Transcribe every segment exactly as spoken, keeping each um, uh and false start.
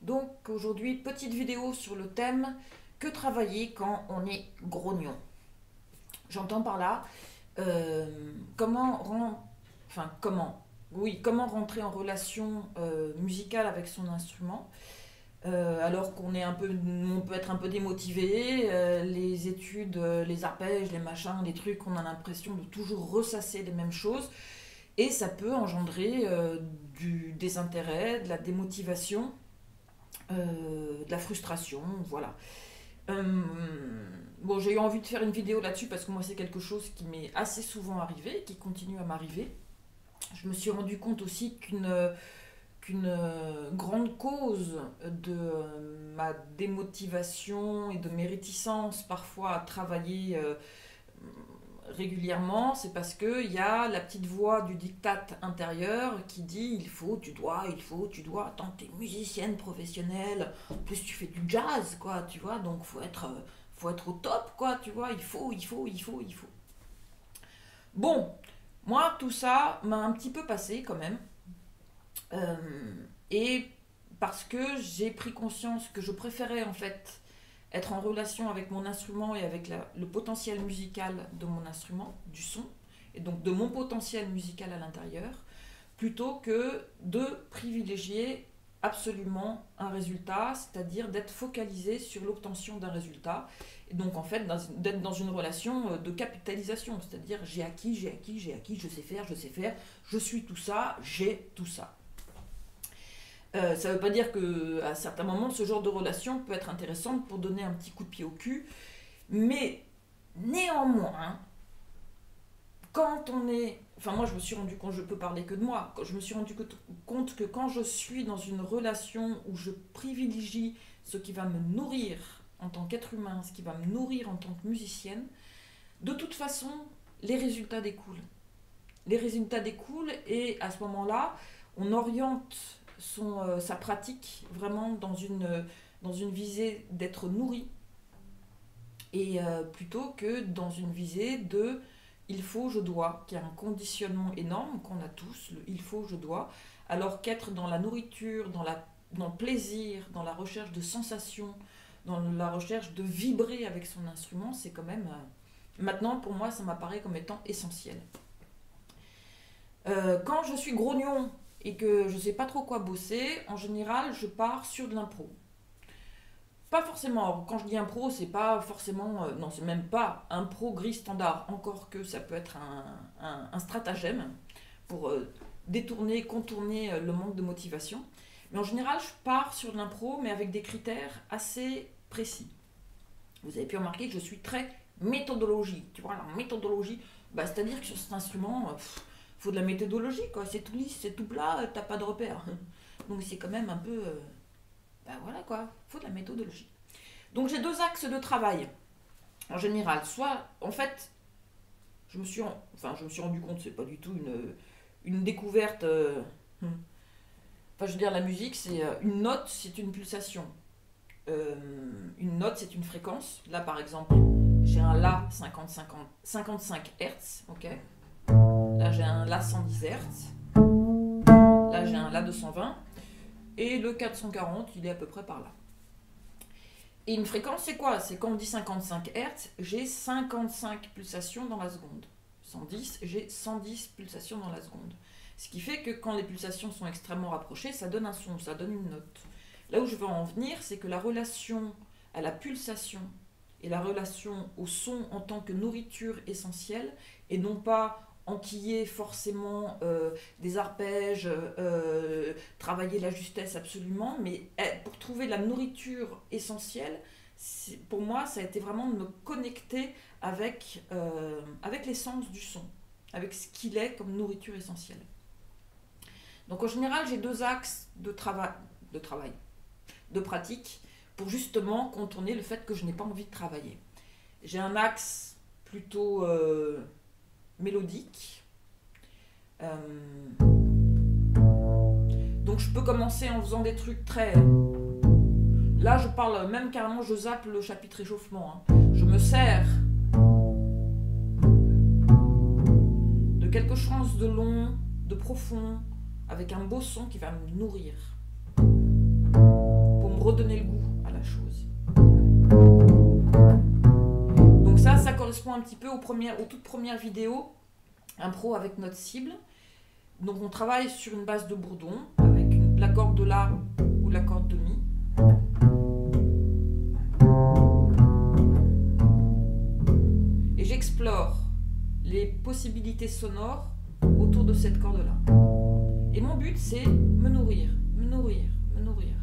Donc aujourd'hui, petite vidéo sur le thème que travailler quand on est grognon. J'entends par là euh, comment rend, enfin comment, oui, comment rentrer en relation euh, musicale avec son instrument. Euh, alors qu'on est un peu, on peut être un peu démotivé, euh, les études, euh, les arpèges, les machins, les trucs, on a l'impression de toujours ressasser les mêmes choses et ça peut engendrer euh, du désintérêt, de la démotivation, euh, de la frustration, voilà. Euh, bon, j'ai eu envie de faire une vidéo là-dessus parce que moi c'est quelque chose qui m'est assez souvent arrivé, qui continue à m'arriver. Je me suis rendu compte aussi qu'une qu'une euh, grande cause de euh, ma démotivation et de mes réticences parfois à travailler euh, régulièrement, c'est parce qu'il y a la petite voix du diktat intérieur qui dit il faut, tu dois, il faut, tu dois, attends, t'es musicienne professionnelle, en plus tu fais du jazz, quoi, tu vois, donc faut être, euh, faut être au top, quoi, tu vois, il faut, il faut, il faut, il faut. Bon, moi tout ça m'a un petit peu passé quand même. Euh, et parce que j'ai pris conscience que je préférais en fait être en relation avec mon instrument et avec la- le potentiel musical de mon instrument, du son, et donc de mon potentiel musical à l'intérieur, plutôt que de privilégier absolument un résultat, c'est-à-dire d'être focalisé sur l'obtention d'un résultat, et donc en fait dans- d'être dans une relation euh, de capitalisation, c'est-à-dire j'ai acquis, j'ai acquis, j'ai acquis, je sais faire, je sais faire, je suis tout ça, j'ai tout ça. Euh, ça ne veut pas dire qu'à certains moments, ce genre de relation peut être intéressante pour donner un petit coup de pied au cul, mais néanmoins, quand on est... Enfin, moi, je me suis rendu compte, je peux parler que de moi, quand je me suis rendu compte que quand je suis dans une relation où je privilégie ce qui va me nourrir en tant qu'être humain, ce qui va me nourrir en tant que musicienne, de toute façon, les résultats découlent. Les résultats découlent et à ce moment-là, on oriente son, euh, sa pratique vraiment dans une, dans une visée d'être nourri et euh, plutôt que dans une visée de il faut, je dois, qui a un conditionnement énorme qu'on a tous, le il faut, je dois, alors qu'être dans la nourriture, dans, la, dans le plaisir, dans la recherche de sensations, dans la recherche de vibrer avec son instrument, c'est quand même... euh, maintenant, pour moi, ça m'apparaît comme étant essentiel. Euh, quand je suis grognon et que je ne sais pas trop quoi bosser, en général, je pars sur de l'impro. Pas forcément, quand je dis impro, c'est pas forcément, euh, non, c'est même pas impro gris standard, encore que ça peut être un, un, un stratagème pour euh, détourner, contourner euh, le manque de motivation. Mais en général, je pars sur de l'impro, mais avec des critères assez précis. Vous avez pu remarquer que je suis très méthodologie. Tu vois, la méthodologie, bah, c'est-à-dire que sur cet instrument, il euh, faut de la méthodologie, quoi. C'est tout lisse, c'est tout plat, euh, t'as pas de repères. Donc c'est quand même un peu... Euh, ben voilà quoi, il faut de la méthodologie. Donc j'ai deux axes de travail en général. Soit, en fait, je me suis, en- enfin, je me suis rendu compte, c'est pas du tout une, une découverte. euh, hmm. Enfin, je veux dire, la musique, c'est euh, une note, c'est une pulsation. Euh, une note, c'est une fréquence. Là, par exemple, j'ai un La cinquante, cinquante, cinquante-cinq Hertz, ok. Là, j'ai un La cent dix Hertz. Là, j'ai un La deux cent vingt. Et le quatre cent quarante, il est à peu près par là. Et une fréquence, c'est quoi? C'est quand on dit cinquante-cinq Hertz, j'ai cinquante-cinq pulsations dans la seconde. cent dix, j'ai cent dix pulsations dans la seconde. Ce qui fait que quand les pulsations sont extrêmement rapprochées, ça donne un son, ça donne une note. Là où je veux en venir, c'est que la relation à la pulsation et la relation au son en tant que nourriture essentielle, et non pas enquiller forcément euh, des arpèges, euh, travailler la justesse absolument, mais eh, pour trouver la nourriture essentielle, pour moi, ça a été vraiment de me connecter avec, euh, avec l'essence du son, avec ce qu'il est comme nourriture essentielle. Donc en général, j'ai deux axes de, trava de travail, de pratique, pour justement contourner le fait que je n'ai pas envie de travailler. J'ai un axe plutôt euh, mélodique. Euh, donc je peux commencer en faisant des trucs très... Là je parle même carrément, je zappe le chapitre échauffement. Hein. Je me sers de quelque chose de long, de profond, avec un beau son qui va me nourrir. correspond un petit peu aux, premières, aux toutes premières vidéos impro avec notre cible. Donc on travaille sur une base de bourdon avec une, la corde de La ou la corde de Mi. Et j'explore les possibilités sonores autour de cette corde-là. Et mon but, c'est me nourrir, me nourrir, me nourrir.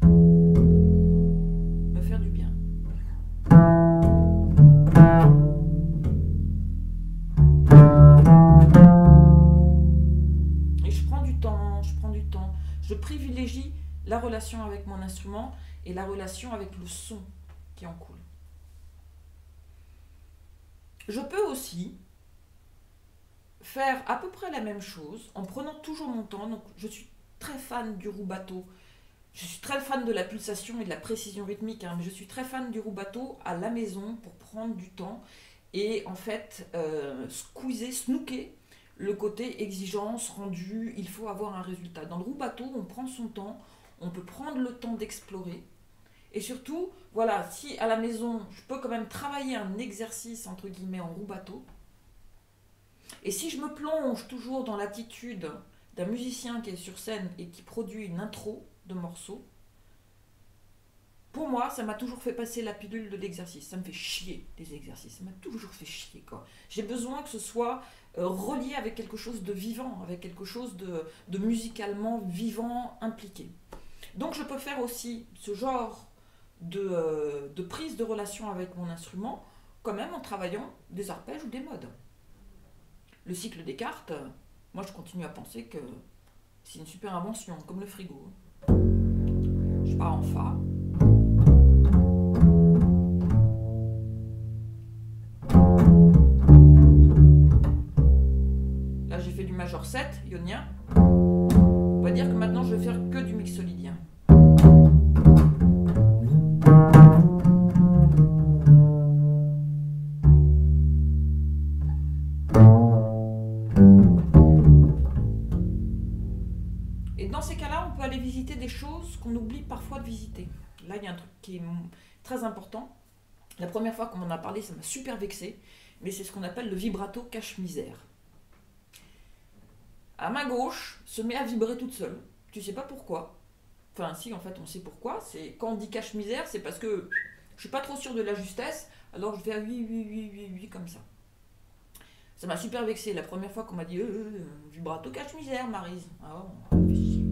Me faire du bien. Et je prends du temps, je prends du temps. Je privilégie la relation avec mon instrument et la relation avec le son qui en coule. Je peux aussi faire à peu près la même chose en prenant toujours mon temps. Donc, je suis très fan du rubato. Je suis très fan de la pulsation et de la précision rythmique, hein, mais je suis très fan du rubato à la maison pour prendre du temps et en fait euh, squeezer, snooker le côté exigence, rendu, il faut avoir un résultat. Dans le rubato, on prend son temps, on peut prendre le temps d'explorer. Et surtout, voilà, si à la maison, je peux quand même travailler un exercice, entre guillemets, en rubato. Et si je me plonge toujours dans l'attitude d'un musicien qui est sur scène et qui produit une intro de morceaux, pour moi, ça m'a toujours fait passer la pilule de l'exercice. Ça me fait chier, les exercices. Ça m'a toujours fait chier, quoi. J'ai besoin que ce soit euh, relié avec quelque chose de vivant, avec quelque chose de, de musicalement vivant, impliqué. Donc, je peux faire aussi ce genre de, euh, de prise de relation avec mon instrument, quand même en travaillant des arpèges ou des modes. Le cycle des cartes, moi, je continue à penser que c'est une super invention, comme le frigo. Je pars en Fa. Là, j'ai fait du majeur sept, ionien. On va dire que maintenant, je vais faire que du mixolydien. Et dans ces cas-là, on peut aller visiter des choses qu'on oublie parfois de visiter. Là, il y a un truc qui est très important. La première fois qu'on m'en a parlé, ça m'a super vexé, mais c'est ce qu'on appelle le vibrato cache-misère. À ma gauche, se met à vibrer toute seule. Tu sais pas pourquoi. Enfin, si, en fait, on sait pourquoi. C'est quand on dit cache-misère, c'est parce que je suis pas trop sûre de la justesse, alors je fais oui, oui, oui, oui, oui, comme ça. Ça m'a super vexé la première fois qu'on m'a dit euh, euh, vibrato cache-misère, Maryse. Ah, on fait chier.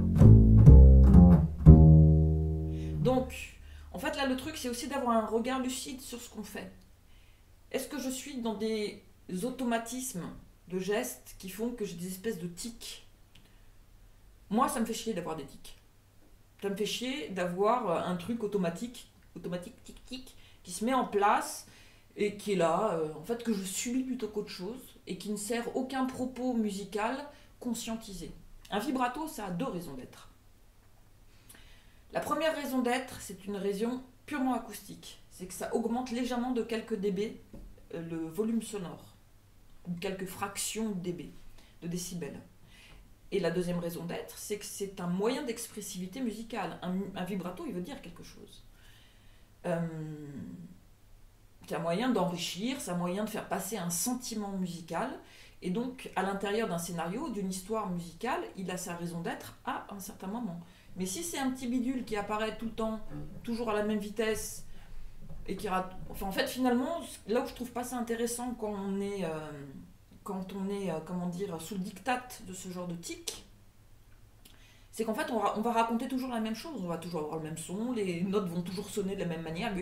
Donc, en fait, là, le truc, c'est aussi d'avoir un regard lucide sur ce qu'on fait. Est-ce que je suis dans des automatismes de gestes qui font que j'ai des espèces de tics? Moi, ça me fait chier d'avoir des tics. Ça me fait chier d'avoir un truc automatique, automatique, tic-tic, qui se met en place et qui est là, euh, en fait, que je subis plutôt qu'autre chose et qui ne sert aucun propos musical conscientisé. Un vibrato, ça a deux raisons d'être. La première raison d'être, c'est une raison purement acoustique. C'est que ça augmente légèrement de quelques dB euh, le volume sonore, ou quelques fractions de dB, de décibels. Et la deuxième raison d'être, c'est que c'est un moyen d'expressivité musicale. Un, un vibrato, il veut dire quelque chose. Euh, c'est un moyen d'enrichir, c'est un moyen de faire passer un sentiment musical. Et donc, à l'intérieur d'un scénario, d'une histoire musicale, il a sa raison d'être à un certain moment. Mais si c'est un petit bidule qui apparaît tout le temps, toujours à la même vitesse, et qui rate... Enfin, en fait, finalement, là où je trouve pas ça intéressant quand on est... Euh, quand on est, euh, comment dire, sous le diktat de ce genre de tic, c'est qu'en fait, on, ra- on va raconter toujours la même chose. On va toujours avoir le même son, les notes vont toujours sonner de la même manière.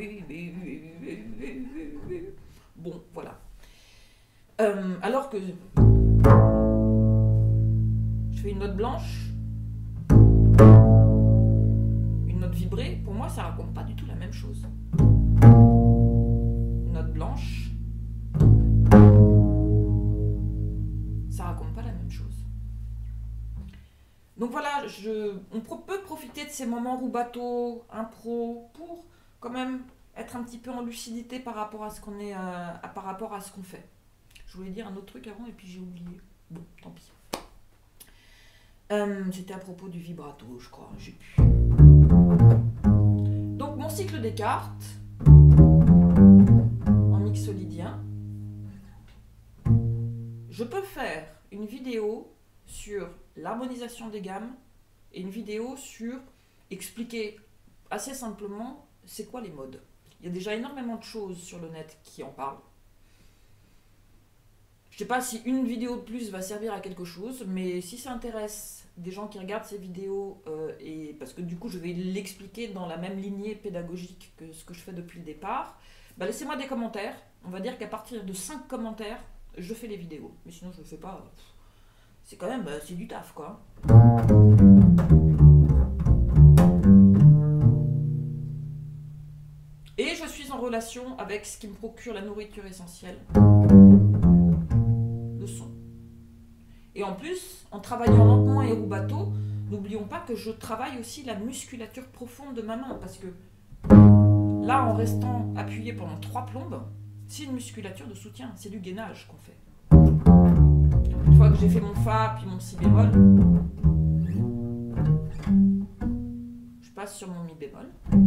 Bon, voilà. Euh, alors que je fais une note blanche, une note vibrée, pour moi, ça raconte pas du tout la même chose. Une note blanche, ça raconte pas la même chose. Donc voilà, je, on pro- peut profiter de ces moments rubato, impro, pour quand même être un petit peu en lucidité par rapport à ce qu'on est, euh, à, par rapport à ce qu'on fait. Je voulais dire un autre truc avant et puis j'ai oublié. Bon, tant pis. Euh, C'était à propos du vibrato, je crois. J'ai pu. Donc mon cycle des cartes en mixolydien. Je peux faire une vidéo sur l'harmonisation des gammes et une vidéo sur expliquer assez simplement c'est quoi les modes. Il y a déjà énormément de choses sur le net qui en parlent. Je ne sais pas si une vidéo de plus va servir à quelque chose, mais si ça intéresse des gens qui regardent ces vidéos, euh, et parce que du coup je vais l'expliquer dans la même lignée pédagogique que ce que je fais depuis le départ, bah laissez-moi des commentaires. On va dire qu'à partir de cinq commentaires, je fais les vidéos. Mais sinon je ne le fais pas. C'est quand même, c'est du taf quoi. Et je suis en relation avec ce qui me procure la nourriture essentielle. Le son. Et en plus, en travaillant lentement et rubato, n'oublions pas que je travaille aussi la musculature profonde de ma main. Parce que là, en restant appuyé pendant trois plombes, c'est une musculature de soutien. C'est du gainage qu'on fait. Une fois que j'ai fait mon fa puis mon si bémol, je passe sur mon mi bémol,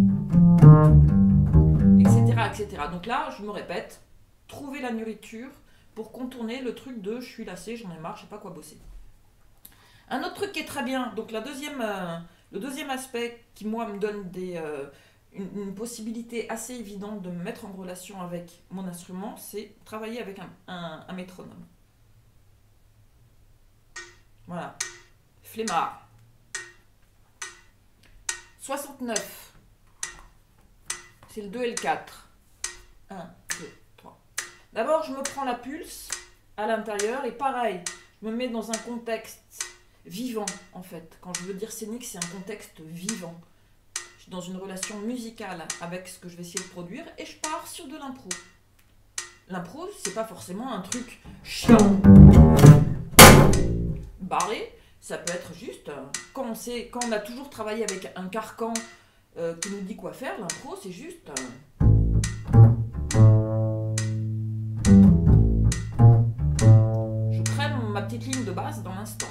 et cetera, et cetera. Donc là, je me répète, trouver la nourriture pour contourner le truc de je suis lassé, j'en ai marre, je sais pas quoi bosser. Un autre truc qui est très bien, donc la deuxième, euh, le deuxième aspect qui moi me donne des, euh, une, une possibilité assez évidente de me mettre en relation avec mon instrument, c'est travailler avec un, un, un métronome. Voilà, flemmard. soixante-neuf, c'est le deux et le quatre. un, deux, trois. D'abord, je me prends la pulse à l'intérieur et pareil, je me mets dans un contexte vivant en fait. Quand je veux dire scénique, c'est un contexte vivant. Je suis dans une relation musicale avec ce que je vais essayer de produire et je pars sur de l'impro. L'impro, c'est pas forcément un truc chiant, barré. Ça peut être juste, quand on, sait, quand on a toujours travaillé avec un carcan euh, qui nous dit quoi faire, l'impro c'est juste... Euh, je crée ma petite ligne de base dans l'instant.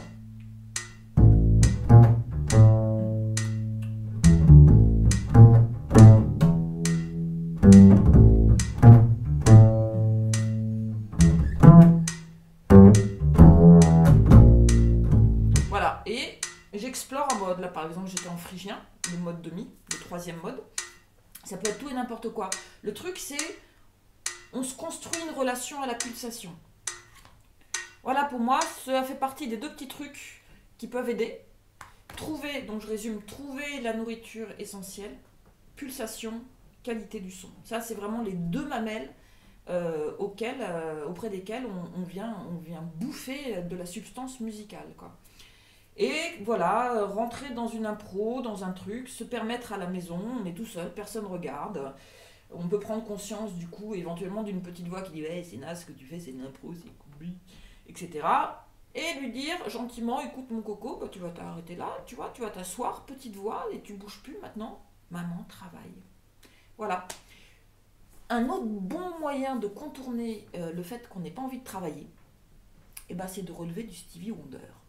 J'explore en mode, là par exemple j'étais en phrygien, le mode demi, le troisième mode. Ça peut être tout et n'importe quoi. Le truc c'est, on se construit une relation à la pulsation. Voilà, pour moi, ça fait partie des deux petits trucs qui peuvent aider. Trouver, donc je résume, trouver la nourriture essentielle, pulsation, qualité du son. Ça c'est vraiment les deux mamelles euh, auxquelles, euh, auprès desquelles on, on, vient, on vient bouffer de la substance musicale, quoi. Et voilà, rentrer dans une impro, dans un truc, se permettre à la maison, on est tout seul, personne ne regarde. On peut prendre conscience du coup éventuellement d'une petite voix qui dit hey, c'est naze ce que tu fais, c'est une impro, c'est cool, et cetera. Et lui dire gentiment, écoute mon coco, bah, tu vas t'arrêter là, tu vois, tu vas t'asseoir, petite voix, et tu bouges plus maintenant, maman travaille. Voilà. Un autre bon moyen de contourner euh, le fait qu'on n'ait pas envie de travailler, eh ben, c'est de relever du Stevie Wonder.